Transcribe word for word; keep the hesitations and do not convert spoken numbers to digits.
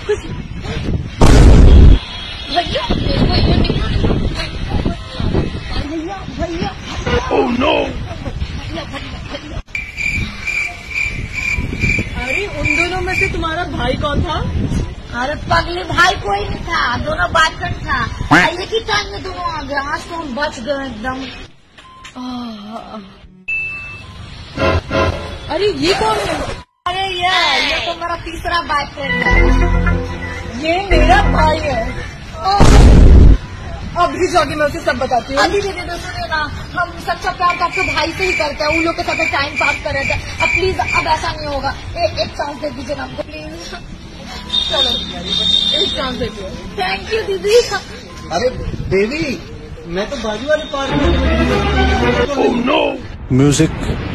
कुछ भैया भैया भैया ओह नो। अरे उन दोनों में से तुम्हारा भाई कौन था? अरे पगली भाई कोई नहीं था, दोनों बॉयफ्रेंड था। एक ही टाइम में दोनों आ गए। आज तो हम बच गए एकदम। अरे ये कौन है? अरे ये ये तो मेरा तीसरा बॉयफ्रेंड है। ये मेरा भाई है। अभी जाके मैं उसे सब बताती हूँ। अभी दीदी तो सुनिए ना, हम सच्चा प्यार तो आपके भाई से ही करते हैं। उन लोग के साथ टाइम पास कर रहे थे। अब प्लीज अब ऐसा नहीं होगा। ए, एक चांस दे दीजिए ना हमको प्लीज। चलो एक चांस देखिए। थैंक यू दीदी। अरे बेबी, मैं तो बाजू वाले पार्क में। Oh no. म्यूजिक